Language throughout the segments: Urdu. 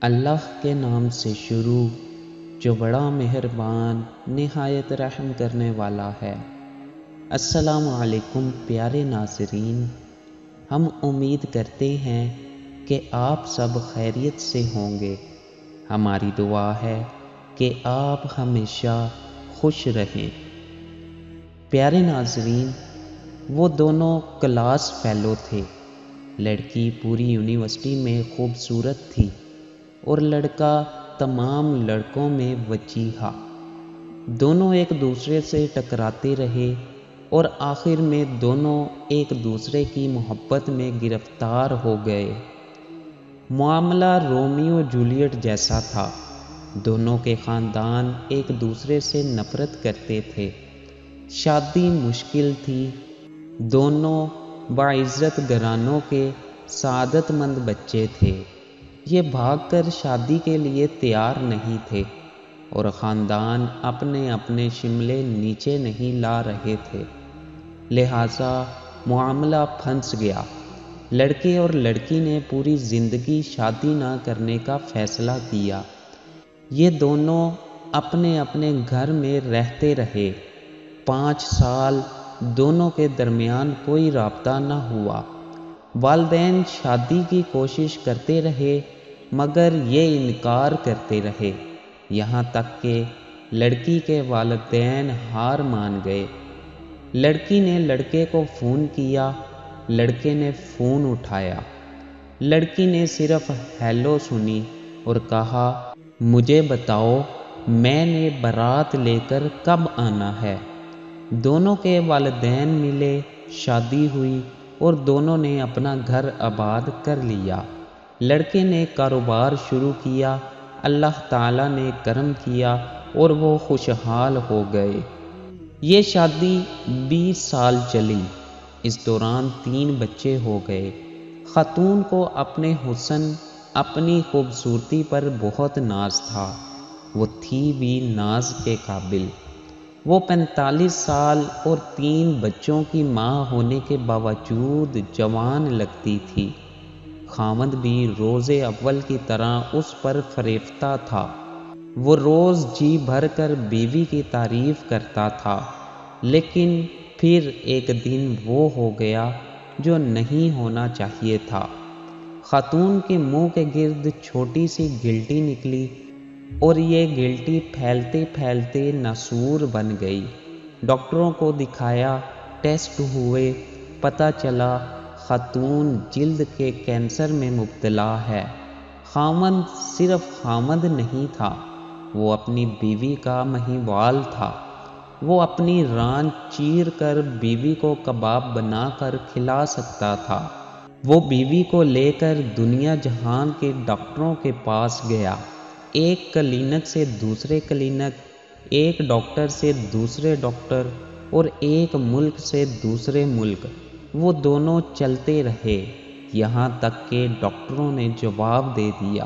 اللہ کے نام سے شروع جو بڑا مہربان نہایت رحم کرنے والا ہے۔ السلام علیکم پیارے ناظرین، ہم امید کرتے ہیں کہ آپ سب خیریت سے ہوں گے۔ ہماری دعا ہے کہ آپ ہمیشہ خوش رہیں۔ پیارے ناظرین، وہ دونوں کلاس فیلو تھے۔ لڑکی پوری یونیورسٹی میں خوبصورت تھی اور لڑکا تمام لڑکوں میں وجیہہ۔ دونوں ایک دوسرے سے ٹکراتے رہے اور آخر میں دونوں ایک دوسرے کی محبت میں گرفتار ہو گئے۔ معاملہ رومیو جولیٹ جیسا تھا۔ دونوں کے خاندان ایک دوسرے سے نفرت کرتے تھے۔ شادی مشکل تھی۔ دونوں باعزت گھرانوں کے سعادت مند بچے تھے۔ یہ بھاگ کر شادی کے لیے تیار نہیں تھے اور خاندان اپنے اپنے شملے نیچے نہیں لا رہے تھے، لہذا معاملہ پھنس گیا۔ لڑکے اور لڑکی نے پوری زندگی شادی نہ کرنے کا فیصلہ کیا۔ یہ دونوں اپنے اپنے گھر میں رہتے رہے۔ 5 سال دونوں کے درمیان کوئی رابطہ نہ ہوا۔ والدین شادی کی کوشش کرتے رہے مگر یہ انکار کرتے رہے، یہاں تک کہ لڑکی کے والدین ہار مان گئے۔ لڑکی نے لڑکے کو فون کیا، لڑکے نے فون اٹھایا۔ لڑکی نے صرف ہیلو سنی اور کہا، مجھے بتاؤ میں نے بارات لے کر کب آنا ہے؟ دونوں کے والدین ملے، شادی ہوئی اور دونوں نے اپنا گھر آباد کر لیا۔ لڑکے نے کاروبار شروع کیا، اللہ تعالیٰ نے کرم کیا اور وہ خوشحال ہو گئے۔ یہ شادی 20 سال چلی۔ اس دوران 3 بچے ہو گئے۔ خاتون کو اپنے حسن، اپنی خوبصورتی پر بہت ناز تھا۔ وہ تھی بھی ناز کے قابل۔ وہ 45 سال اور 3 بچوں کی ماں ہونے کے باوجود جوان لگتی تھی۔ خاوند بھی روز اول کی طرح اس پر فریفتہ تھا۔ وہ روز جی بھر کر بیوی کی تعریف کرتا تھا، لیکن پھر ایک دن وہ ہو گیا جو نہیں ہونا چاہیے تھا۔ خاتون کے منہ کے گرد چھوٹی سی گلٹی نکلی اور یہ گلٹی پھیلتے پھیلتے ناسور بن گئی۔ ڈاکٹروں کو دکھایا، ٹیسٹ ہوئے، پتہ چلا خاتون جلد کے کینسر میں مبتلا ہے۔ خاوند صرف خاوند نہیں تھا، وہ اپنی بیوی کا مہیوال تھا۔ وہ اپنی ران چیر کر بیوی کو کباب بنا کر کھلا سکتا تھا۔ وہ بیوی کو لے کر دنیا جہان کے ڈاکٹروں کے پاس گیا، ایک کلینک سے دوسرے کلینک، ایک ڈاکٹر سے دوسرے ڈاکٹر اور ایک ملک سے دوسرے ملک۔ وہ دونوں چلتے رہے یہاں تک کہ ڈاکٹروں نے جواب دے دیا۔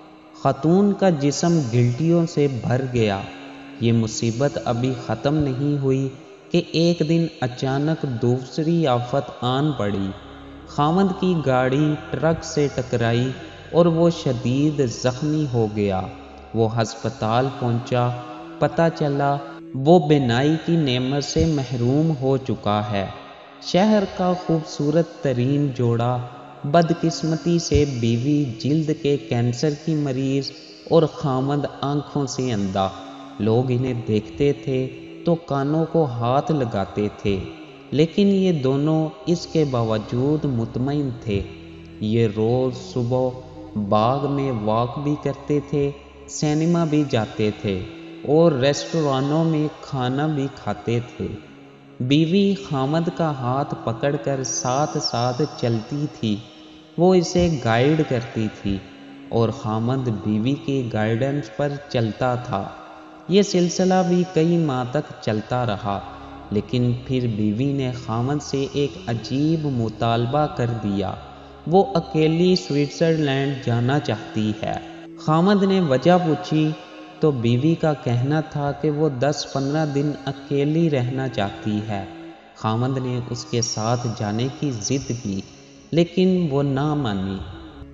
خاتون کا جسم گلٹیوں سے بھر گیا۔ یہ مصیبت ابھی ختم نہیں ہوئی کہ ایک دن اچانک دوسری آفت آن پڑی۔ خاوند کی گاڑی ٹرک سے ٹکرائی اور وہ شدید زخمی ہو گیا۔ وہ ہسپتال پہنچا، پتہ چلا وہ بینائی کی نعمت سے محروم ہو چکا ہے۔ شہر کا خوبصورت ترین جوڑا، بدقسمتی سے بیوی جلد کے کینسر کی مریض اور خاوند آنکھوں سے اندھا۔ لوگ انہیں دیکھتے تھے تو کانوں کو ہاتھ لگاتے تھے، لیکن یہ دونوں اس کے باوجود مطمئن تھے۔ یہ روز صبح باغ میں واک بھی کرتے تھے، سینما بھی جاتے تھے اور ریسٹورانوں میں کھانا بھی کھاتے تھے۔ بیوی خاوند کا ہاتھ پکڑ کر ساتھ ساتھ چلتی تھی، وہ اسے گائیڈ کرتی تھی اور خاوند بیوی کی گائیڈنس پر چلتا تھا۔ یہ سلسلہ بھی کئی ماہ تک چلتا رہا، لیکن پھر بیوی نے خاوند سے ایک عجیب مطالبہ کر دیا۔ وہ اکیلی سوئٹزرلینڈ جانا چاہتی ہے۔ خاوند نے وجہ پوچھی تو بیوی کا کہنا تھا کہ وہ 10-15 دن اکیلی رہنا چاہتی ہے۔ خاوند نے اس کے ساتھ جانے کی ضد کی، لیکن وہ نہ مانی۔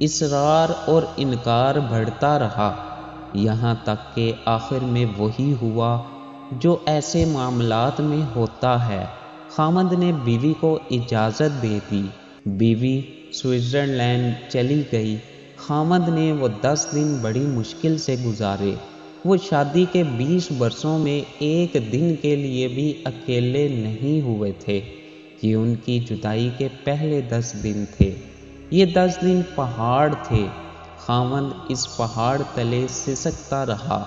اصرار اور انکار بڑھتا رہا، یہاں تک کہ آخر میں وہی ہوا جو ایسے معاملات میں ہوتا ہے۔ خاوند نے بیوی کو اجازت دے دی، بیوی سوئٹزرلینڈ چلی گئی۔ خاوند نے وہ 10 دن بڑی مشکل سے گزارے۔ وہ شادی کے 20 برسوں میں ایک دن کے لیے بھی اکیلے نہیں ہوئے تھے۔ یہ ان کی جدائی کے پہلے 10 دن تھے۔ یہ 10 دن پہاڑ تھے۔ خاوند اس پہاڑ تلے سسکتا رہا۔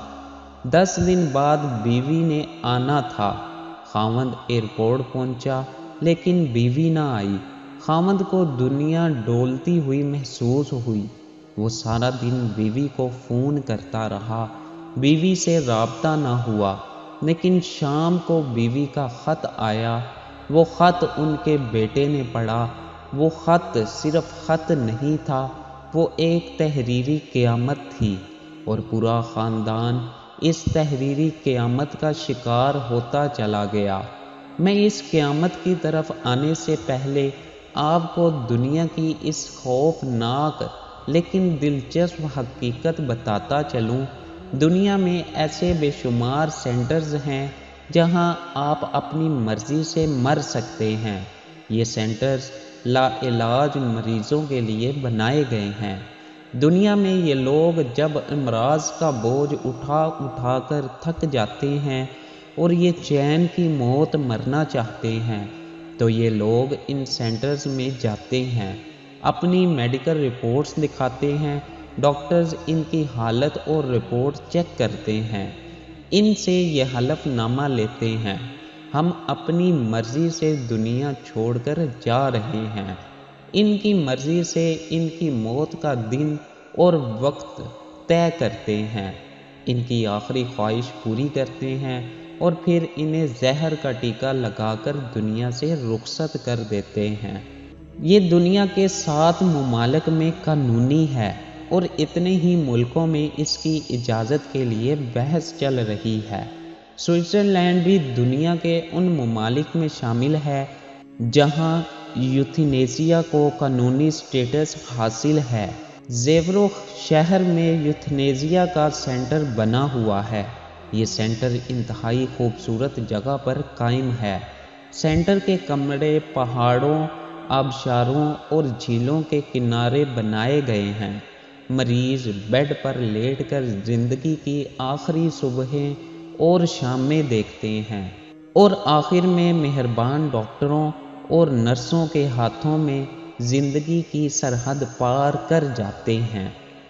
10 دن بعد بیوی نے آنا تھا۔ خاوند ایئرپورٹ پہنچا لیکن بیوی نہ آئی۔ خاوند کو دنیا ڈولتی ہوئی محسوس ہوئی۔ وہ سارا دن بیوی کو فون کرتا رہا، بیوی سے رابطہ نہ ہوا، لیکن شام کو بیوی کا خط آیا۔ وہ خط ان کے بیٹے نے پڑھا۔ وہ خط صرف خط نہیں تھا، وہ ایک تحریری قیامت تھی، اور پورا خاندان اس تحریری قیامت کا شکار ہوتا چلا گیا۔ میں اس قیامت کی طرف آنے سے پہلے آپ کو دنیا کی اس خوفناک لیکن دلچسپ حقیقت بتاتا چلوں۔ دنیا میں ایسے بے شمار سینٹرز ہیں جہاں آپ اپنی مرضی سے مر سکتے ہیں۔ یہ سینٹرز لا علاج مریضوں کے لیے بنائے گئے ہیں۔ دنیا میں یہ لوگ جب امراض کا بوجھ اٹھا اٹھا کر تھک جاتے ہیں اور یہ چین کی موت مرنا چاہتے ہیں تو یہ لوگ ان سینٹرز میں جاتے ہیں، اپنی میڈیکل رپورٹس دکھاتے ہیں، ڈاکٹرز ان کی حالت اور رپورٹ چیک کرتے ہیں، ان سے یہ حلف نامہ لیتے ہیں، ہم اپنی مرضی سے دنیا چھوڑ کر جا رہے ہیں۔ ان کی مرضی سے ان کی موت کا دن اور وقت طے کرتے ہیں، ان کی آخری خواہش پوری کرتے ہیں اور پھر انہیں زہر کا ٹیکہ لگا کر دنیا سے رخصت کر دیتے ہیں۔ یہ دنیا کے 7 ممالک میں قانونی ہے اور اتنے ہی ملکوں میں اس کی اجازت کے لیے بحث چل رہی ہے۔ سوئٹزرلینڈ بھی دنیا کے ان ممالک میں شامل ہے جہاں یوتھینیسیا کو قانونی سٹیٹس حاصل ہے۔ زیورخ شہر میں یوتھینیسیا کا سینٹر بنا ہوا ہے۔ یہ سینٹر انتہائی خوبصورت جگہ پر قائم ہے۔ سینٹر کے کمرے پہاڑوں، آبشاروں اور جھیلوں کے کنارے بنائے گئے ہیں۔ مریض بیڈ پر لیٹ کر زندگی کی آخری صبحیں اور شامیں دیکھتے ہیں اور آخر میں مہربان ڈاکٹروں اور نرسوں کے ہاتھوں میں زندگی کی سرحد پار کر جاتے ہیں۔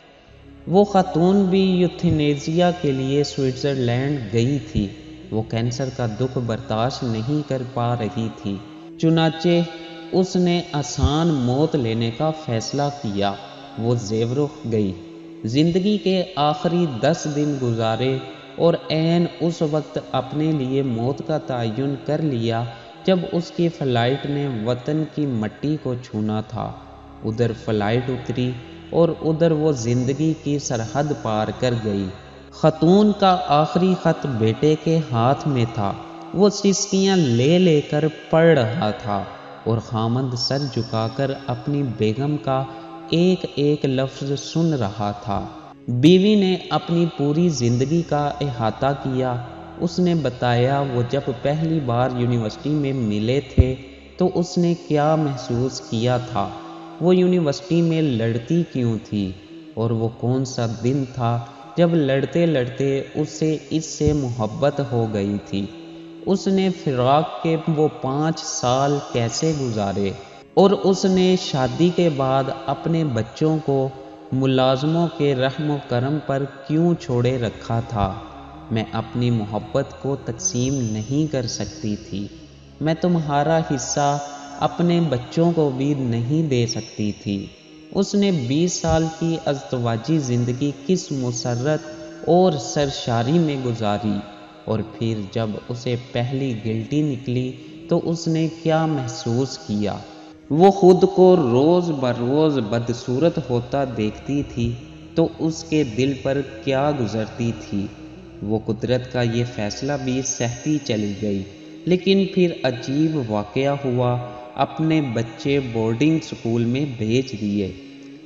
وہ خاتون بھی یوتھینیسیا کے لیے سوئٹزرلینڈ گئی تھی۔ وہ کینسر کا دکھ برداشت نہیں کر پا رہی تھی، چنانچہ اس نے آسان موت لینے کا فیصلہ کیا۔ وہ زیورخ گئی، زندگی کے آخری 10 دن گزارے اور عین اس وقت اپنے لیے موت کا تعین کر لیا جب اس کی فلائٹ نے وطن کی مٹی کو چھونا تھا۔ ادھر فلائٹ اتری اور ادھر وہ زندگی کی سرحد پار کر گئی۔ خاتون کا آخری خط بیٹے کے ہاتھ میں تھا۔ وہ سسکیاں لے لے کر پڑھ رہا تھا اور خاوند سر جھکا کر اپنی بیگم کا ایک ایک لفظ سن رہا تھا۔ بیوی نے اپنی پوری زندگی کا احاطہ کیا۔ اس نے بتایا وہ جب پہلی بار یونیورسٹی میں ملے تھے تو اس نے کیا محسوس کیا تھا، وہ یونیورسٹی میں لڑتی کیوں تھی، اور وہ کون سا دن تھا جب لڑتے لڑتے اس سے محبت ہو گئی تھی۔ اس نے فراق کے وہ 5 سال کیسے گزارے، اور اس نے شادی کے بعد اپنے بچوں کو ملازموں کے رحم و کرم پر کیوں چھوڑے رکھا تھا۔ میں اپنی محبت کو تقسیم نہیں کر سکتی تھی، میں تمہارا حصہ اپنے بچوں کو بھی نہیں دے سکتی تھی۔ اس نے 20 سال کی ازدواجی زندگی کس مسرت اور سرشاری میں گزاری، اور پھر جب اسے پہلی گلٹی نکلی تو اس نے کیا محسوس کیا۔ وہ خود کو روز بروز بدصورت ہوتا دیکھتی تھی تو اس کے دل پر کیا گزرتی تھی۔ وہ قدرت کا یہ فیصلہ بھی سہتی چلی گئی، لیکن پھر عجیب واقعہ ہوا، اپنے بچے بورڈنگ سکول میں بھیج دیے۔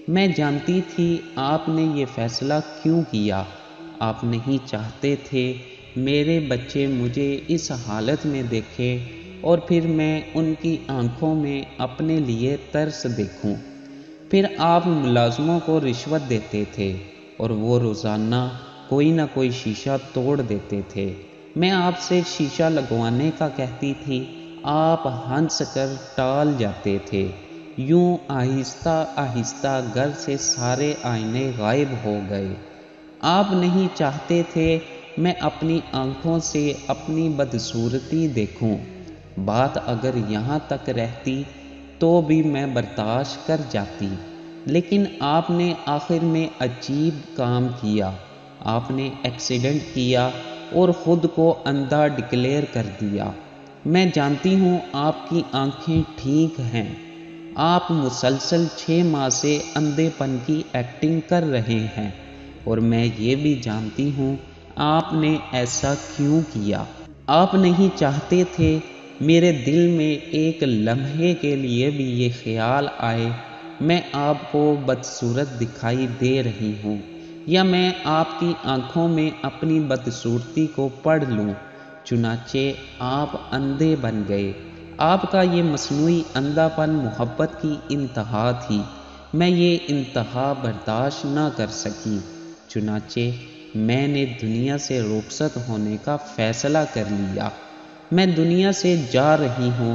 میں جانتی تھی آپ نے یہ فیصلہ کیوں کیا۔ آپ نہیں چاہتے تھے میرے بچے مجھے اس حالت میں دیکھیں اور پھر میں ان کی آنکھوں میں اپنے لیے ترس دیکھوں۔ پھر آپ ملازموں کو رشوت دیتے تھے اور وہ روزانہ کوئی نہ کوئی شیشہ توڑ دیتے تھے۔ میں آپ سے شیشہ لگوانے کا کہتی تھی، آپ ہنس کر ٹال جاتے تھے۔ یوں آہستہ آہستہ گھر سے سارے آئینے غائب ہو گئے۔ آپ نہیں چاہتے تھے میں اپنی آنکھوں سے اپنی بدصورتی دیکھوں۔ بات اگر یہاں تک رہتی تو بھی میں برداشت کر جاتی، لیکن آپ نے آخر میں عجیب کام کیا۔ آپ نے ایکسیڈنٹ کیا اور خود کو اندھا ڈکلیئر کر دیا۔ میں جانتی ہوں آپ کی آنکھیں ٹھیک ہیں۔ آپ مسلسل 6 ماہ سے اندھے پن کی ایکٹنگ کر رہے ہیں، اور میں یہ بھی جانتی ہوں آپ نے ایسا کیوں کیا۔ آپ نہیں چاہتے تھے میرے دل میں ایک لمحے کے لیے بھی یہ خیال آئے میں آپ کو بدصورت دکھائی دے رہی ہوں، یا میں آپ کی آنکھوں میں اپنی بدصورتی کو پڑھ لوں۔ چنانچہ آپ اندھے بن گئے۔ آپ کا یہ مصنوعی اندھا پن محبت کی انتہا تھی۔ میں یہ انتہا برداشت نہ کر سکی، چنانچہ میں نے دنیا سے رخصت ہونے کا فیصلہ کر لیا۔ میں دنیا سے جا رہی ہوں۔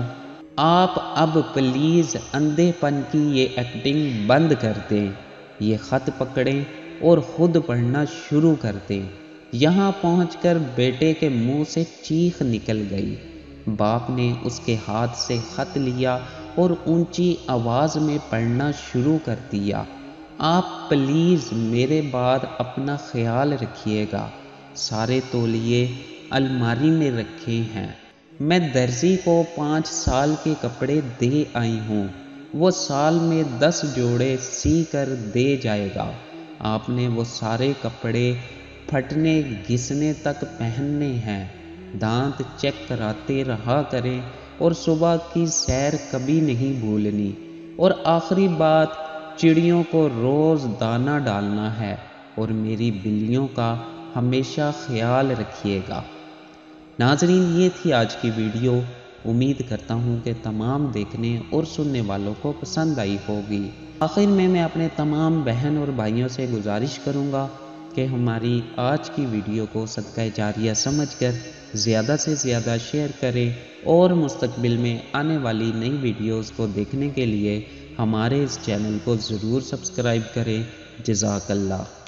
آپ اب پلیز اندھے پن کی یہ ایکٹنگ بند کر دیں، یہ خط پکڑیں اور خود پڑھنا شروع کر دیں۔ یہاں پہنچ کر بیٹے کے منہ سے چیخ نکل گئی۔ باپ نے اس کے ہاتھ سے خط لیا اور اونچی آواز میں پڑھنا شروع کر دیا۔ آپ پلیز میرے بعد اپنا خیال رکھیے گا۔ سارے تولیے الماری میں رکھے ہیں۔ میں درزی کو 5 سال کے کپڑے دے آئی ہوں، وہ سال میں 10 جوڑے سی کر دے جائے گا۔ آپ نے وہ سارے کپڑے پھٹنے گھسنے تک پہننے ہیں۔ دانت چیک کراتے رہا کریں اور صبح کی سیر کبھی نہیں بھولنی۔ اور آخری بات، چڑیوں کو روز دانہ ڈالنا ہے اور میری بلیوں کا ہمیشہ خیال رکھیے گا۔ ناظرین، یہ تھی آج کی ویڈیو۔ امید کرتا ہوں کہ تمام دیکھنے اور سننے والوں کو پسند آئی ہوگی۔ آخر میں اپنے تمام بہن اور بھائیوں سے گزارش کروں گا کہ ہماری آج کی ویڈیو کو صدقہ جاریہ سمجھ کر زیادہ سے زیادہ شیئر کریں اور مستقبل میں آنے والی نئی ویڈیوز کو دیکھنے کے لیے ہمارے اس چینل کو ضرور سبسکرائب کریں۔ جزاک اللہ۔